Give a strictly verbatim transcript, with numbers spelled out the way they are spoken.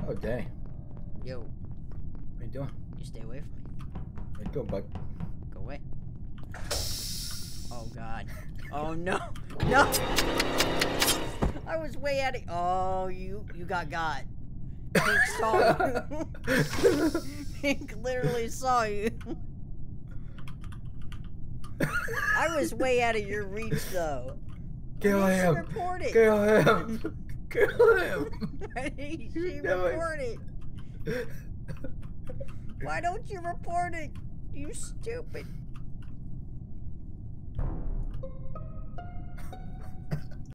Oh, dang. Yo. What are you doing? You stay away from me. Where you go, bud? Go away. Oh, God. Oh, no. No. I was way out of... Oh, you, you got got. Pink saw you. Pink literally saw you. I was way out of your reach, though. Kill Why him! didn't you report it? Kill him! Kill him! Why didn't You you know it. report it? Why don't you report it? You stupid.